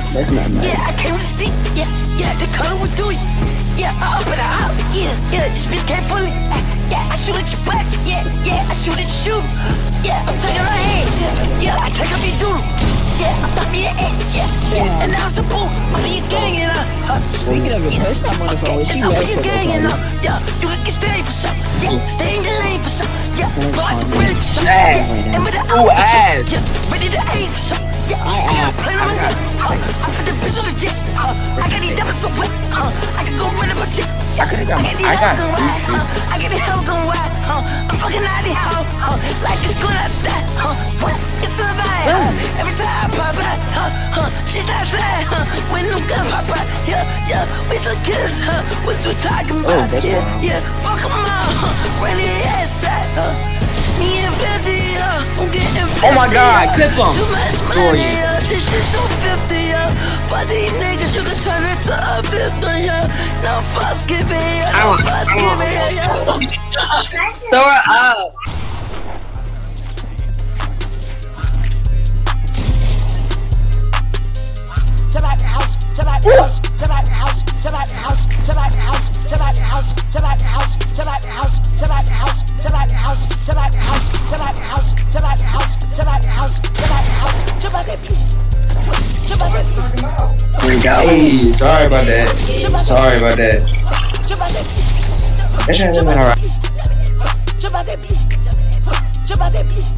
That's not nice. Yeah, I came with a stick. Yeah, the color will do it. Yeah, I up and out. Yeah, this bitch can't fool it. Yeah, I shoot at your butt. Yeah, I shoot at your shoe. Yeah, I'm taking her hands. Yeah, I take off your doodle. Yeah, I'm not me an ex. Yeah, and now it's a boom. I'm be a gang, you know. Speaking of your personal motherfucker, she I'm was be a gang, you know. Yeah, you can get steady for sure. Yeah, stay in your lane for sure. Yeah, blow out your brain for sure. Yeah, and with the ass. Yeah, ready to aim for sure. Yeah, play on my neck. I put the bitch on the jet. I got these diamonds so wet. I can go run up a jet. I got the hell gon' ride. I'm fucking out the hoe. Like it's good outside. It's a vibe. Every time I pop out, she's outside. When them guns pop out, yeah, we some killers. What you talking about? Yeah, fuck 'em all. Run the ass side. Me and 50, I'm getting 50. Oh my God, clip him. Too much money, this shit so 50, for these niggas, you can turn it to a 50, no fuss giving, no fuss giving, Throw her up. Jump out the house, jump out the house, jump out the house, jump out the house, jump out the house, jump out the house, jump out the house, jump out the house, jump out the house, jump out the house, jump out the house, jump out the house, jump out the house, jump out the house, jump out the house, jump out that bitch. Jump out that bitch. Hey, sorry about that. Sorry about that. Jump out that bitch. That shit hasn't been alright. Jump out that bitch. Jump out that bitch.